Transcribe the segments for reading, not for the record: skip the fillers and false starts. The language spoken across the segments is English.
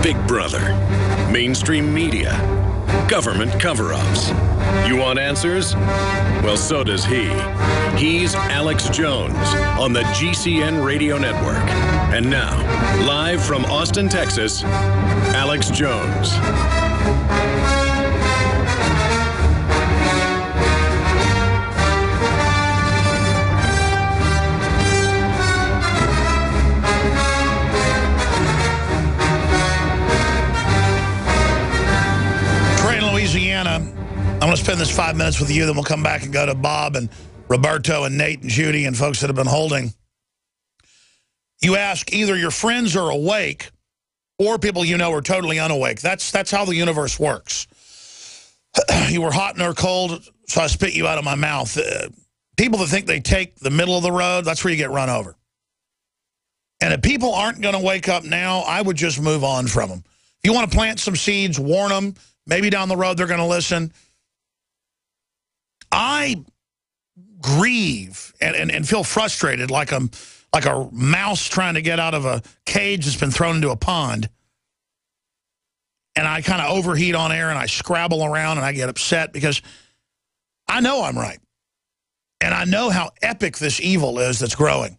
Big Brother, mainstream media, government cover-ups. You want answers? Well, so does he. He's Alex Jones on the GCN Radio Network. And now, live from Austin, Texas, Alex Jones. Louisiana. I'm going to spend this 5 minutes with you, then we'll come back and go to Bob and Roberto and Nate and Judy and folks that have been holding. You ask, either your friends are awake or people you know are totally unawake. That's how the universe works. You were hot nor cold, so I spit you out of my mouth. People that think they take the middle of the road, that's where you get run over. And if people aren't going to wake up now, I would just move on from them. If you want to plant some seeds, warn them. Maybe down the road they're going to listen. I grieve and feel frustrated like a mouse trying to get out of a cage that's been thrown into a pond. And I kind of overheat on air and I scrabble around and I get upset because I know I'm right. And I know how epic this evil is that's growing.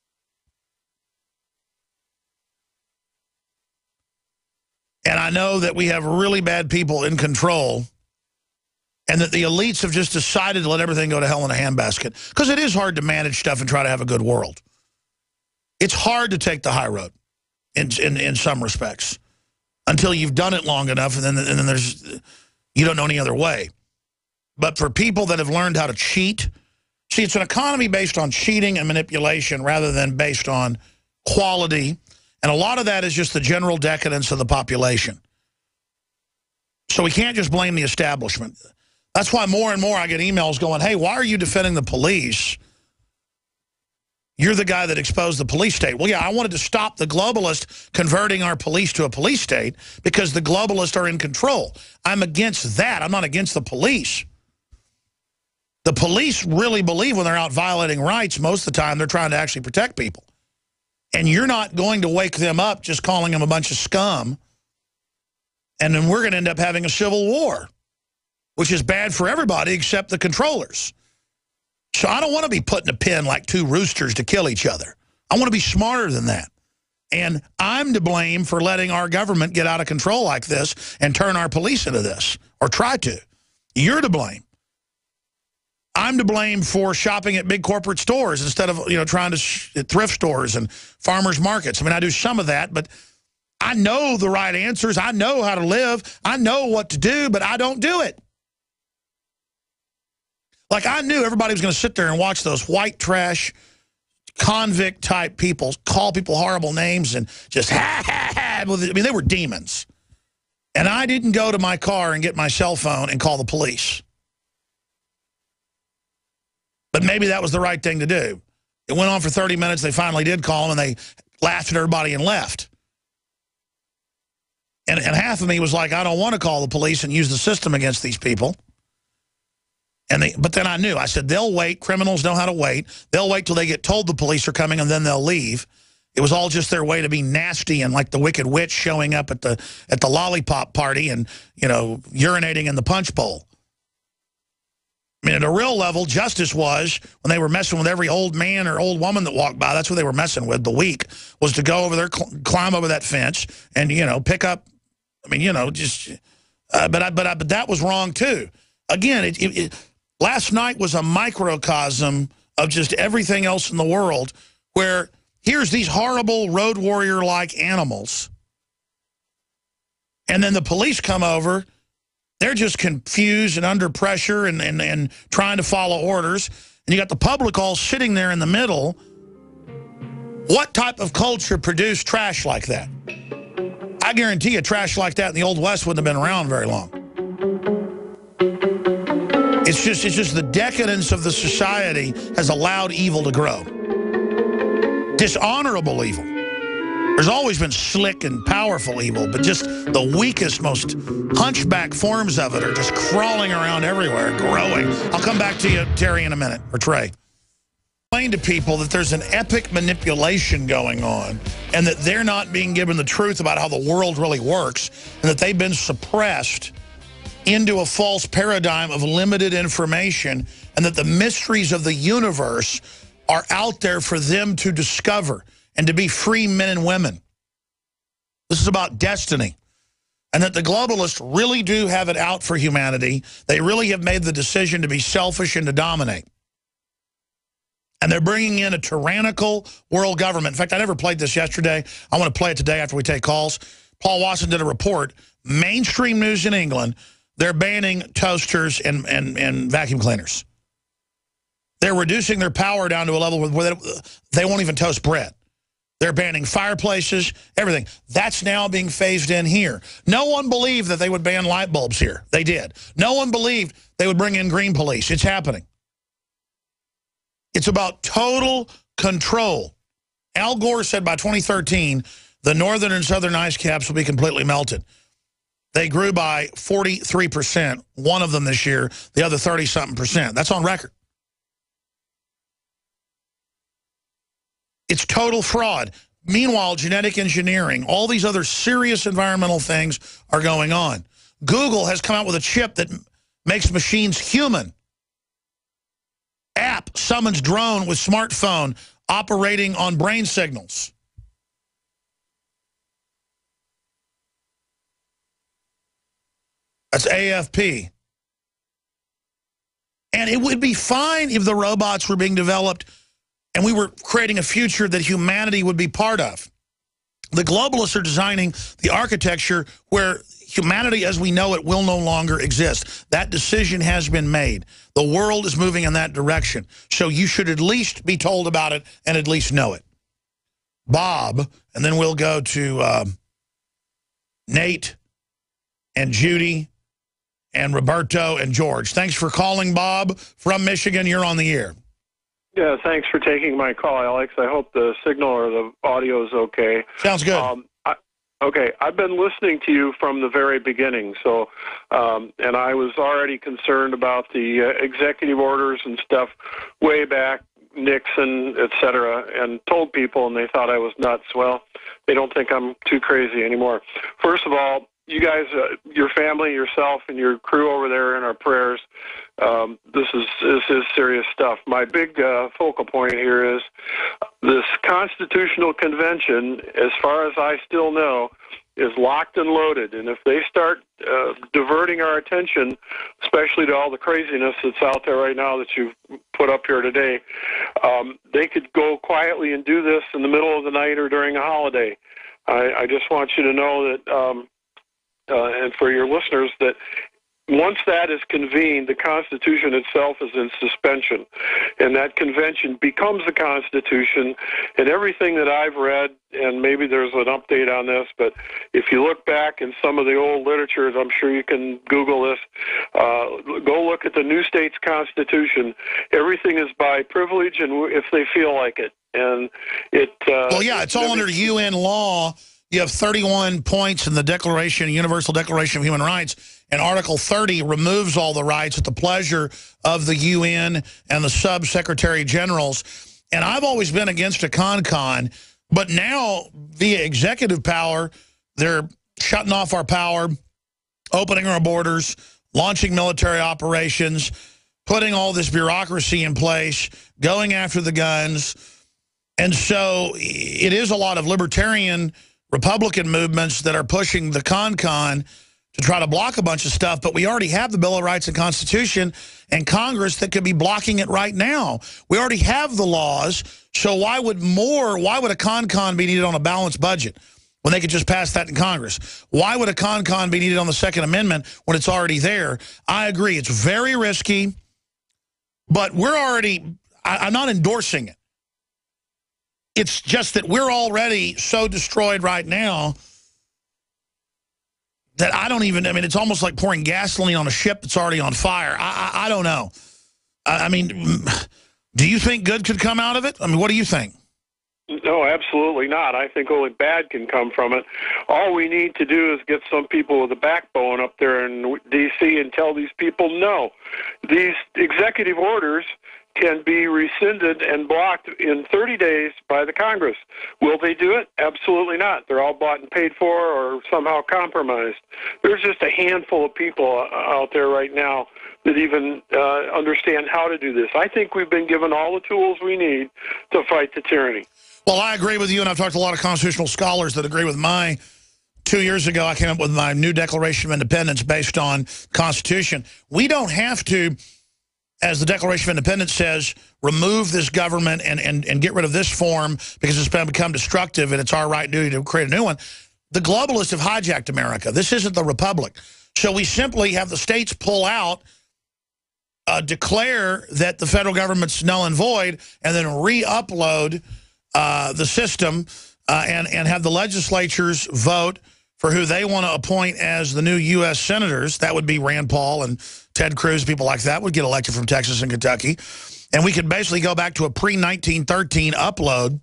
And I know that we have really bad people in control and that the elites have just decided to let everything go to hell in a handbasket. Because it is hard to manage stuff and try to have a good world. It's hard to take the high road in some respects until you've done it long enough and then there's you don't know any other way. But for people that have learned how to cheat, see, it's an economy based on cheating and manipulation rather than based on quality. And a lot of that is just the general decadence of the population. So we can't just blame the establishment. That's why more and more I get emails going, hey, why are you defending the police? You're the guy that exposed the police state. Well, yeah, I wanted to stop the globalists converting our police to a police state because the globalists are in control. I'm against that. I'm not against the police. The police really believe when they're out violating rights, most of the time they're trying to actually protect people. And you're not going to wake them up just calling them a bunch of scum. And then we're going to end up having a civil war, which is bad for everybody except the controllers. So I don't want to be put in a pen like two roosters to kill each other. I want to be smarter than that. And I'm to blame for letting our government get out of control like this and turn our police into this, or try to. You're to blame. I'm to blame for shopping at big corporate stores instead of, trying to at thrift stores and farmers markets. I mean, I do some of that, but I know the right answers. I know how to live. I know what to do, but I don't do it. Like, I knew everybody was going to sit there and watch those white trash convict type people call people horrible names and just ha, ha, ha. I mean, they were demons. And I didn't go to my car and get my cell phone and call the police. But maybe that was the right thing to do. It went on for 30 minutes. They finally did call them, and they laughed at everybody and left. And half of me was like, I don't want to call the police and use the system against these people. But then I knew. I said, they'll wait. Criminals know how to wait. They'll wait till they get told the police are coming, and then they'll leave. It was all just their way to be nasty and like the Wicked Witch showing up at the lollipop party and, urinating in the punch bowl. I mean, at a real level, justice was when they were messing with every old man or old woman that walked by. That's what they were messing with. The weak was to go over there, climb over that fence, and pick up. I mean, but that was wrong too. Again, last night was a microcosm of just everything else in the world. Where here's these horrible road warrior-like animals, and then the police come over. They're just confused and under pressure and trying to follow orders. And you got the public all sitting there in the middle. What type of culture produced trash like that? I guarantee you trash like that in the Old West wouldn't have been around very long. It's just the decadence of the society has allowed evil to grow. Dishonorable evil. There's always been slick and powerful evil, but just the weakest, most hunchback forms of it are just crawling around everywhere, growing. I'll come back to you, Terry, in a minute, or Trey. explain to people that there's an epic manipulation going on and that they're not being given the truth about how the world really works and that they've been suppressed into a false paradigm of limited information and that the mysteries of the universe are out there for them to discover and to be free men and women. This is about destiny. And that the globalists really do have it out for humanity. They really have made the decision to be selfish and to dominate. And they're bringing in a tyrannical world government. In fact, I never played this yesterday. I want to play it today after we take calls. Paul Watson did a report. Mainstream news in England, they're banning toasters and vacuum cleaners. They're reducing their power down to a level where they won't even toast bread. They're banning fireplaces, everything. That's now being phased in here. No one believed that they would ban light bulbs here. They did. No one believed they would bring in green police. It's happening. It's about total control. Al Gore said by 2013, the northern and southern ice caps will be completely melted. They grew by 43%, one of them this year, the other 30-something%. That's on record. It's total fraud. Meanwhile, genetic engineering, all these other serious environmental things are going on. Google has come out with a chip that makes machines human. App summons drone with smartphone operating on brain signals. That's AFP. And it would be fine if the robots were being developed and we were creating a future that humanity would be part of. The globalists are designing the architecture where humanity as we know it will no longer exist. That decision has been made. The world is moving in that direction. So you should at least be told about it and at least know it. Bob, and then we'll go to Nate and Judy and Roberto and George. Thanks for calling, Bob, from Michigan. You're on the air. Yeah, thanks for taking my call, Alex. I hope the signal or the audio is okay. Sounds good. Okay, I've been listening to you from the very beginning, so and I was already concerned about the executive orders and stuff way back, Nixon, et cetera, and told people, and they thought I was nuts. Well, they don't think I'm too crazy anymore. First of all, you guys, your family, yourself, and your crew over there in our prayers. This is serious stuff. My big focal point here is this Constitutional Convention, as far as I still know, is locked and loaded. And if they start diverting our attention, especially to all the craziness that's out there right now that you've put up here today, they could go quietly and do this in the middle of the night or during a holiday. I just want you to know that, and for your listeners, that once that is convened, the Constitution itself is in suspension, and that convention becomes the Constitution. And everything that I've read, and maybe there's an update on this, but if you look back in some of the old literatures, I'm sure you can Google this, go look at the new state's Constitution. Everything is by privilege and if they feel like it. And it... well, yeah, it's all under UN law. You have 31 points in the Declaration, Universal Declaration of Human Rights, and Article 30 removes all the rights at the pleasure of the UN and the sub-secretary generals. And I've always been against a con, but now via executive power, they're shutting off our power, opening our borders, launching military operations, putting all this bureaucracy in place, going after the guns. And so it is a lot of libertarian Republican movements that are pushing the con to try to block a bunch of stuff, but we already have the Bill of Rights and Constitution and Congress that could be blocking it right now. We already have the laws, so why would a con be needed on a balanced budget when they could just pass that in Congress? Why would a con be needed on the Second Amendment when it's already there? I agree, it's very risky, but I'm not endorsing it. It's just that we're already so destroyed right now that it's almost like pouring gasoline on a ship that's already on fire. I don't know. I mean, do you think good could come out of it? I mean, what do you think? No, absolutely not. I think only bad can come from it. All we need to do is get some people with a backbone up there in D.C. and tell these people no. These executive orders can be rescinded and blocked in 30 days by the Congress. Will they do it? Absolutely not. They're all bought and paid for or somehow compromised. There's just a handful of people out there right now that even understand how to do this. I think we've been given all the tools we need to fight the tyranny. Well, I agree with you, and I've talked to a lot of constitutional scholars that agree with my 2 years ago, I came up with my new Declaration of Independence based on Constitution. We don't have to, as the Declaration of Independence says, remove this government and get rid of this form because it's become destructive and it's our right and duty to create a new one. The globalists have hijacked America. This isn't the republic. So we simply have the states pull out, declare that the federal government's null and void, and then re-upload the system and have the legislatures vote for who they want to appoint as the new U.S. senators. That would be Rand Paul and Ted Cruz, people like that would get elected from Texas and Kentucky. And we could basically go back to a pre-1913 upload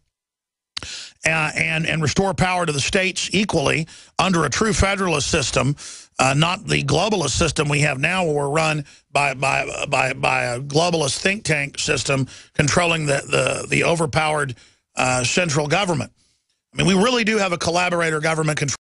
and restore power to the states equally under a true federalist system, not the globalist system we have now where we're run by a globalist think tank system controlling the overpowered central government. I mean, we really do have a collaborator government control.